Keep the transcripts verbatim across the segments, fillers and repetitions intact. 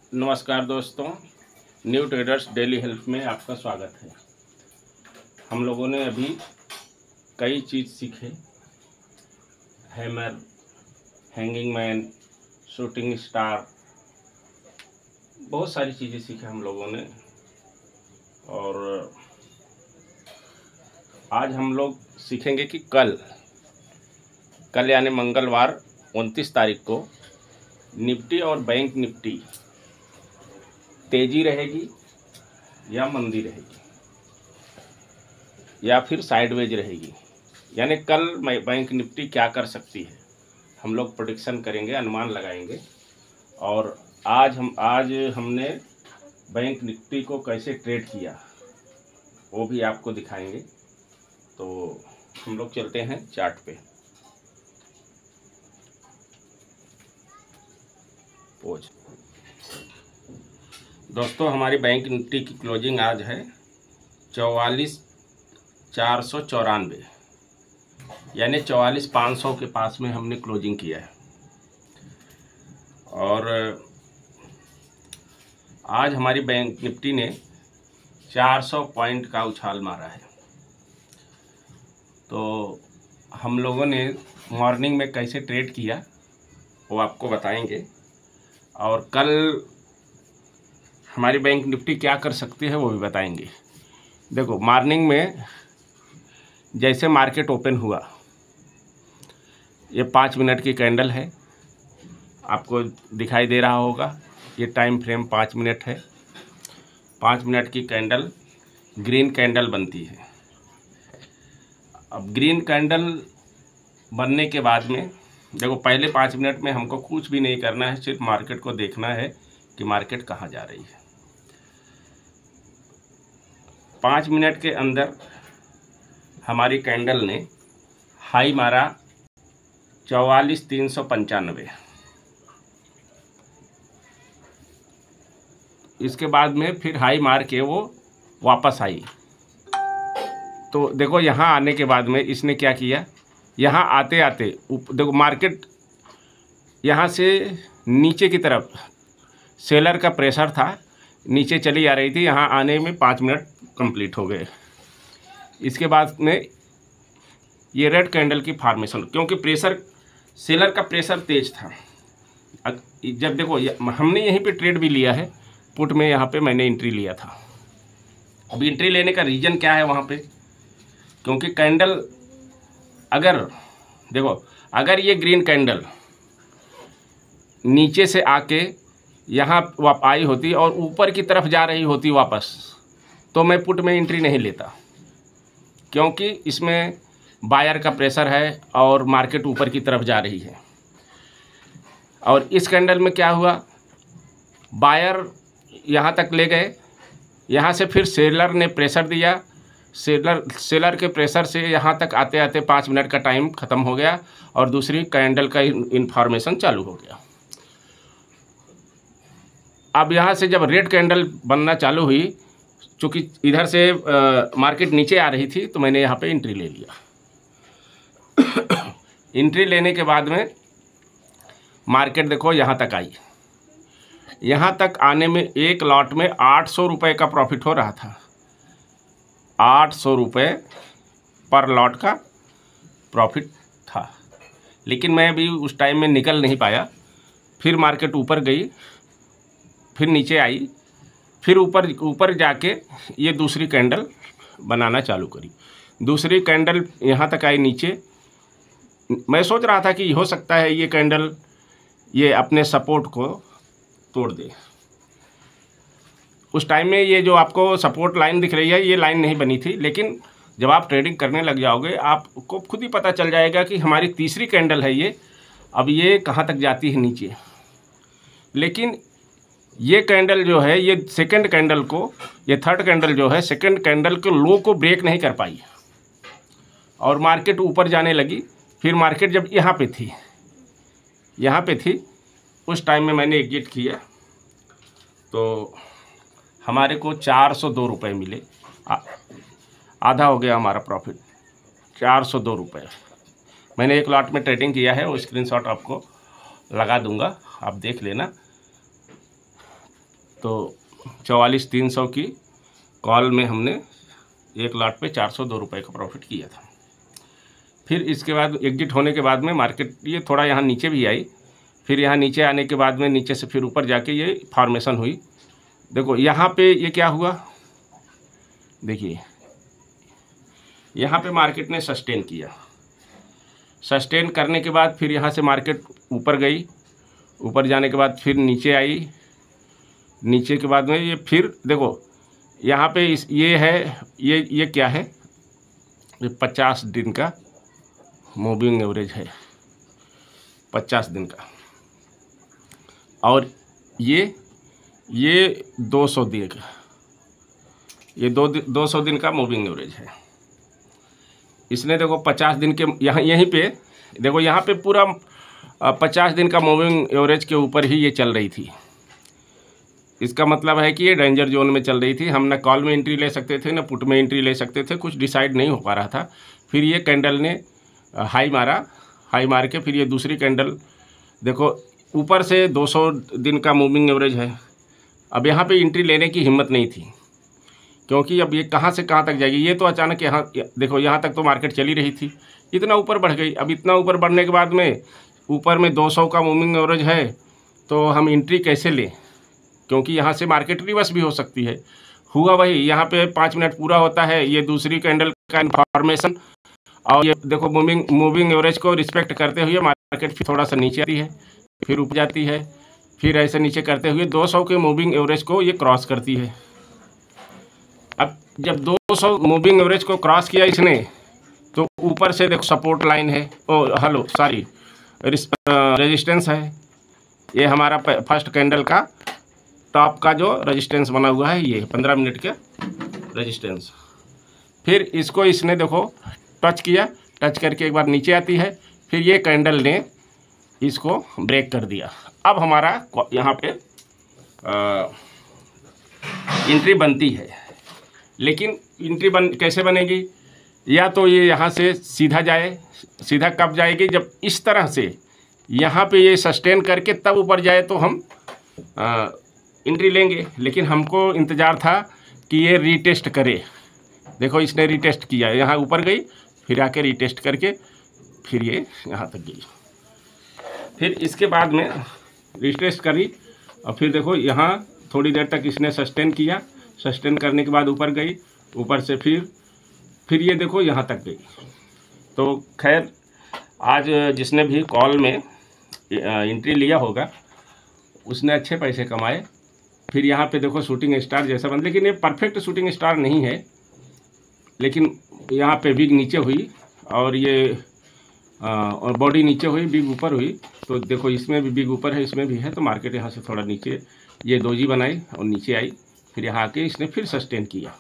नमस्कार दोस्तों, new traders daily help में आपका स्वागत है। हम लोगों ने अभी कई चीज़ सीखे। Hammer, hanging man, shooting star, बहुत सारी चीज़ें सीखे हम लोगों ने। और आज हम लोग सीखेंगे कि कल कल यानी मंगलवार उनतीस तारीख को निफ्टी और बैंक निफ्टी तेजी रहेगी या मंदी रहेगी या फिर साइडवेज रहेगी, यानी कल बैंक निफ्टी क्या कर सकती है, हम लोग प्रेडिक्शन करेंगे, अनुमान लगाएंगे। और आज हम आज हमने बैंक निफ्टी को कैसे ट्रेड किया वो भी आपको दिखाएंगे। तो हम लोग चलते हैं चार्ट पे। पोज दोस्तों, हमारी बैंक निफ्टी की क्लोजिंग आज है चौवालीस चार सौ चौरानवे, यानी चौवालीस पाँच सौ के पास में हमने क्लोजिंग किया है। और आज हमारी बैंक निफ्टी ने चार सौ पॉइंट का उछाल मारा है। तो हम लोगों ने मॉर्निंग में कैसे ट्रेड किया वो आपको बताएंगे, और कल हमारी बैंक निफ्टी क्या कर सकती है वो भी बताएंगे। देखो, मॉर्निंग में जैसे मार्केट ओपन हुआ, ये पाँच मिनट की कैंडल है, आपको दिखाई दे रहा होगा। ये टाइम फ्रेम पाँच मिनट है। पाँच मिनट की कैंडल ग्रीन कैंडल बनती है। अब ग्रीन कैंडल बनने के बाद में देखो, पहले पाँच मिनट में हमको कुछ भी नहीं करना है, सिर्फ मार्केट को देखना है कि मार्केट कहाँ जा रही है। पाँच मिनट के अंदर हमारी कैंडल ने हाई मारा चौवालीस तीन सौ पंचानवे। इसके बाद में फिर हाई मार के वो वापस आई। तो देखो, यहाँ आने के बाद में इसने क्या किया, यहाँ आते आते देखो मार्केट यहाँ से नीचे की तरफ सेलर का प्रेशर था, नीचे चली आ रही थी। यहाँ आने में पाँच मिनट कंप्लीट हो गए। इसके बाद में ये रेड कैंडल की फॉर्मेशन, क्योंकि प्रेशर सेलर का प्रेशर तेज था। जब देखो, हमने यहीं पे ट्रेड भी लिया है, पुट में यहाँ पे मैंने एंट्री लिया था। अब एंट्री लेने का रीज़न क्या है वहाँ पे, क्योंकि कैंडल अगर देखो अगर ये ग्रीन कैंडल नीचे से आके यहाँ वाप आई होती और ऊपर की तरफ जा रही होती वापस, तो मैं पुट में एंट्री नहीं लेता, क्योंकि इसमें बायर का प्रेशर है और मार्केट ऊपर की तरफ जा रही है। और इस कैंडल में क्या हुआ, बायर यहाँ तक ले गए, यहाँ से फिर सेलर ने प्रेशर दिया। सेलर सेलर के प्रेशर से यहाँ तक आते आते पाँच मिनट का टाइम ख़त्म हो गया और दूसरी कैंडल का इन्फॉर्मेशन चालू हो गया। अब यहाँ से जब रेड कैंडल बनना चालू हुई, चूँकि इधर से आ, मार्केट नीचे आ रही थी, तो मैंने यहाँ पे एंट्री ले लिया। एंट्री लेने के बाद में मार्केट देखो यहाँ तक आई। यहाँ तक आने में एक लॉट में आठ सौ रुपये का प्रॉफिट हो रहा था। आठ सौ रुपये पर लॉट का प्रॉफिट था, लेकिन मैं भी उस टाइम में निकल नहीं पाया। फिर मार्केट ऊपर गई, फिर नीचे आई, फिर ऊपर ऊपर जाके ये दूसरी कैंडल बनाना चालू करी। दूसरी कैंडल यहाँ तक आई नीचे। मैं सोच रहा था कि हो सकता है ये कैंडल ये अपने सपोर्ट को तोड़ दे। उस टाइम में ये जो आपको सपोर्ट लाइन दिख रही है, ये लाइन नहीं बनी थी, लेकिन जब आप ट्रेडिंग करने लग जाओगे आपको खुद ही पता चल जाएगा कि हमारी तीसरी कैंडल है ये, अब ये कहाँ तक जाती है नीचे। लेकिन ये कैंडल जो है, ये सेकंड कैंडल को, ये थर्ड कैंडल जो है, सेकंड कैंडल के लो को ब्रेक नहीं कर पाई और मार्केट ऊपर जाने लगी। फिर मार्केट जब यहाँ पे थी यहाँ पे थी उस टाइम में मैंने एग्जिट किया, तो हमारे को चार सौ दो रुपये मिले। आ, आधा हो गया हमारा प्रॉफिट, चार सौ दो रुपये। मैंने एक लॉट में ट्रेडिंग किया है, वो स्क्रीनशॉट आपको लगा दूंगा, आप देख लेना। तो चौवालीस तीन सौ की कॉल में हमने एक लाट पे चार सौ दो रुपये का प्रॉफिट किया था। फिर इसके बाद एग्जिट होने के बाद में मार्केट ये थोड़ा यहाँ नीचे भी आई, फिर यहाँ नीचे आने के बाद में नीचे से फिर ऊपर जाके ये फॉर्मेशन हुई। देखो यहाँ पे ये क्या हुआ, देखिए यहाँ पे मार्केट ने सस्टेन किया। सस्टेन करने के बाद फिर यहाँ से मार्केट ऊपर गई, ऊपर जाने के बाद फिर नीचे आई, नीचे के बाद में ये फिर देखो यहाँ पे इस ये है ये ये क्या है, ये पचास दिन का मूविंग एवरेज है, पचास दिन का, और ये ये दो सौ दिन का, ये दो दो सौ दिन का मूविंग एवरेज है। इसने देखो पचास दिन के यहाँ यहीं पे देखो यहाँ पे पूरा पचास दिन का मूविंग एवरेज के ऊपर ही ये चल रही थी। इसका मतलब है कि ये डेंजर जोन में चल रही थी। हम ना कॉल में एंट्री ले सकते थे ना पुट में एंट्री ले सकते थे, कुछ डिसाइड नहीं हो पा रहा था। फिर ये कैंडल ने हाई मारा, हाई मार के फिर ये दूसरी कैंडल देखो ऊपर से दो सौ दिन का मूविंग एवरेज है। अब यहाँ पे एंट्री लेने की हिम्मत नहीं थी, क्योंकि अब ये कहाँ से कहाँ तक जाएगी। ये तो अचानक यहाँ देखो यहाँ तक तो मार्केट चली रही थी, इतना ऊपर बढ़ गई। अब इतना ऊपर बढ़ने के बाद में ऊपर में दो सौ का मूविंग एवरेज है, तो हम एंट्री कैसे लें, क्योंकि यहाँ से मार्केट रिवर्स भी हो सकती है। हुआ वही, यहाँ पे पाँच मिनट पूरा होता है, ये दूसरी कैंडल का इन्फॉर्मेशन, और ये देखो मूविंग मूविंग एवरेज को रिस्पेक्ट करते हुए मार्केट फिर थोड़ा सा नीचे आती है, फिर ऊपर जाती है, फिर ऐसे नीचे करते हुए दो सौ के मूविंग एवरेज को ये क्रॉस करती है। अब जब दो सौ मूविंग एवरेज को क्रॉस किया इसने, तो ऊपर से देखो सपोर्ट लाइन है, ओ हेलो सॉरी रेजिस्टेंस है। ये हमारा फर्स्ट कैंडल का टॉप का जो रेजिस्टेंस बना हुआ है, ये पंद्रह मिनट के रेजिस्टेंस। फिर इसको इसने देखो टच किया, टच करके एक बार नीचे आती है, फिर ये कैंडल ने इसको ब्रेक कर दिया। अब हमारा यहाँ पे एंट्री बनती है, लेकिन एंट्री बन कैसे बनेगी, या तो ये यहाँ से सीधा जाए, सीधा कब जाएगी, जब इस तरह से यहाँ पे ये सस्टेन करके तब ऊपर जाए तो हम एंट्री लेंगे। लेकिन हमको इंतज़ार था कि ये रीटेस्ट करे। देखो इसने रीटेस्ट किया, यहाँ ऊपर गई, फिर आके रीटेस्ट करके फिर ये यहाँ तक गई। फिर इसके बाद में रीटेस्ट करी, और फिर देखो यहाँ थोड़ी देर तक इसने सस्टेन किया, सस्टेन करने के बाद ऊपर गई, ऊपर से फिर फिर ये देखो यहाँ तक गई। तो खैर आज जिसने भी कॉल में एंट्री लिया होगा उसने अच्छे पैसे कमाए। फिर यहाँ पे देखो शूटिंग स्टार जैसा बन, लेकिन ये परफेक्ट शूटिंग स्टार नहीं है, लेकिन यहाँ पे बिग नीचे हुई और ये आ, और बॉडी नीचे हुई, बिग ऊपर हुई। तो देखो इसमें भी बिग ऊपर है, इसमें भी है, तो मार्केट यहाँ से थोड़ा नीचे ये दोजी बनाई और नीचे आई, फिर यहाँ आके इसने फिर सस्टेन किया।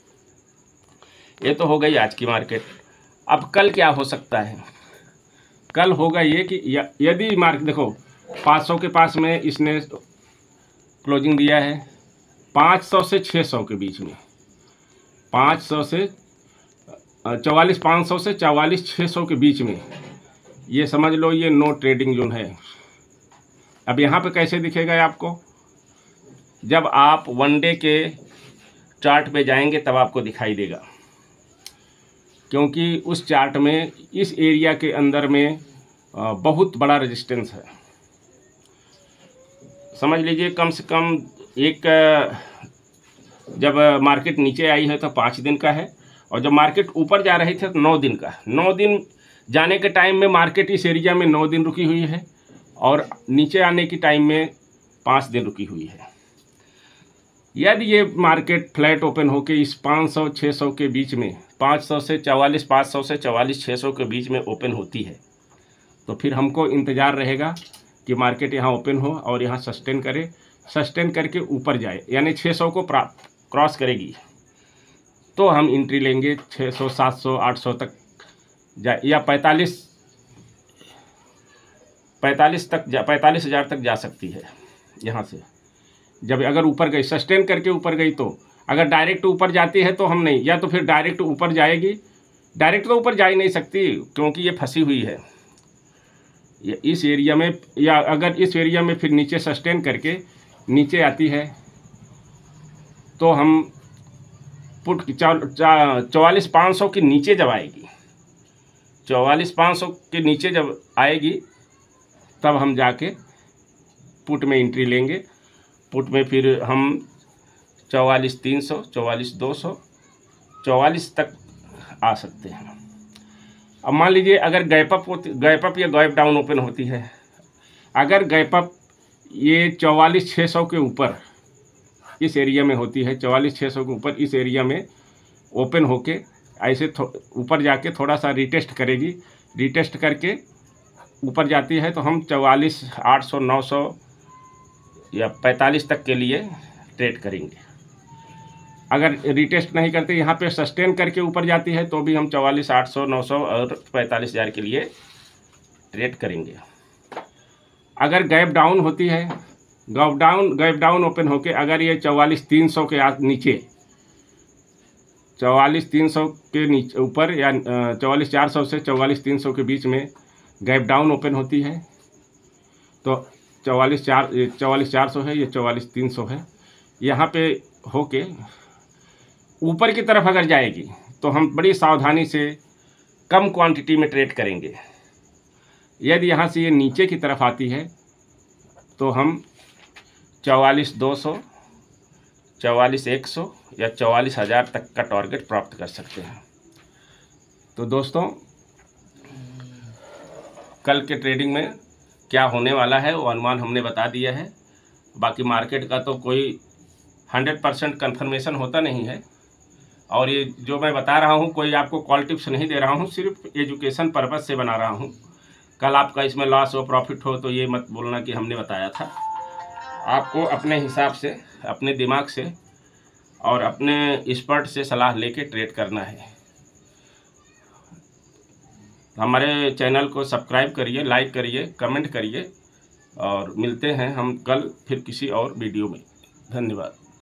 ये तो हो गई आज की मार्केट। अब कल क्या हो सकता है, कल होगा ये कि यदि मार्केट देखो पाँच सौ के पास में इसने क्लोजिंग दिया है, पाँच सौ से छः सौ के बीच में, पाँच सौ से चौवालीस पाँच सौ से चौवालीस छः सौ के बीच में, ये समझ लो ये नो ट्रेडिंग जोन है। अब यहाँ पे कैसे दिखेगा आपको, जब आप वन डे के चार्ट पे जाएंगे तब आपको दिखाई देगा, क्योंकि उस चार्ट में इस एरिया के अंदर में बहुत बड़ा रेजिस्टेंस है। समझ लीजिए कम से कम एक, जब मार्केट नीचे आई है तो पाँच दिन का है, और जब मार्केट ऊपर जा रही थी तो नौ दिन का। नौ दिन जाने के टाइम में मार्केट इस एरिया में नौ दिन रुकी हुई है, और नीचे आने की टाइम में पाँच दिन रुकी हुई है। यदि ये मार्केट फ्लैट ओपन होके इस पाँच सौ छः सौ के बीच में, पाँच सौ से चवालीस पाँच सौ से चवालीस छः सौ के बीच में ओपन होती है, तो फिर हमको इंतज़ार रहेगा कि मार्केट यहाँ ओपन हो और यहाँ सस्टेन करे, सस्टेन करके ऊपर जाए, यानी छः सौ को क्रॉस करेगी, तो हम एंट्री लेंगे। छः सौ सात सौ आठ सौ तक जाए, या पैंतालीस पैंतालीस तक जा पैंतालीस हज़ार तक जा सकती है यहाँ से। जब अगर ऊपर गई, सस्टेन करके ऊपर गई, तो अगर डायरेक्ट ऊपर जाती है तो हम नहीं, या तो फिर डायरेक्ट ऊपर जाएगी, डायरेक्ट तो ऊपर जा ही नहीं सकती क्योंकि ये फंसी हुई है ये इस एरिया में, या अगर इस एरिया में फिर नीचे सस्टेन करके नीचे आती है तो हम पुट की चौवालीस पाँच सौ के नीचे जब आएगी, चौवालीस पाँच सौ के नीचे जब आएगी तब हम जाके पुट में एंट्री लेंगे। पुट में फिर हम चौवालीस तीन सौ, चौवालीस दो सौ, चौवालीस तक आ सकते हैं। अब मान लीजिए अगर गैप अप होती, गैप अप या गैप डाउन ओपन होती है, अगर गैप अप ये चौवालीस छः सौ के ऊपर इस एरिया में होती है, चौवालीस छः सौ के ऊपर इस एरिया में ओपन होके ऐसे ऊपर जाके थोड़ा सा रिटेस्ट करेगी, रिटेस्ट करके ऊपर जाती है तो हम चौवालीस आठ सौ नौ सौ या पैंतालीस तक के लिए ट्रेड करेंगे। अगर रिटेस्ट नहीं करते, यहाँ पे सस्टेन करके ऊपर जाती है तो भी हम चौवालीस आठ सौ नौ सौ और पैंतालीस हज़ार के लिए ट्रेड करेंगे। अगर गैप डाउन होती है, gap down gap down open होके अगर ये चौवालीस तीन सौ के नीचे, चौवालीस तीन सौ के नीचे ऊपर या चौवालीस चार सौ से चौवालीस तीन सौ के बीच में गैप डाउन ओपन होती है तो चौवालीस चार चौवालीस चार सौ है, ये चौवालीस तीन सौ है, यहाँ पे होके ऊपर की तरफ अगर जाएगी तो हम बड़ी सावधानी से कम क्वांटिटी में ट्रेड करेंगे। यदि यहाँ से ये नीचे की तरफ आती है तो हम चौवालीस दो सौ, चौवालीस एक सौ या चौवालीस हज़ार तक का टारगेट प्राप्त कर सकते हैं। तो दोस्तों, कल के ट्रेडिंग में क्या होने वाला है वो अनुमान हमने बता दिया है। बाकी मार्केट का तो कोई हंड्रेड परसेंट कन्फर्मेशन होता नहीं है, और ये जो मैं बता रहा हूँ कोई आपको कॉल टिप्स नहीं दे रहा हूँ, सिर्फ एजुकेशन पर्पज़ से बना रहा हूँ। कल आपका इसमें लॉस हो प्रॉफिट हो तो ये मत बोलना कि हमने बताया था। आपको अपने हिसाब से, अपने दिमाग से और अपने एक्सपर्ट से सलाह लेके ट्रेड करना है। हमारे चैनल को सब्सक्राइब करिए, लाइक करिए, कमेंट करिए, और मिलते हैं हम कल फिर किसी और वीडियो में। धन्यवाद।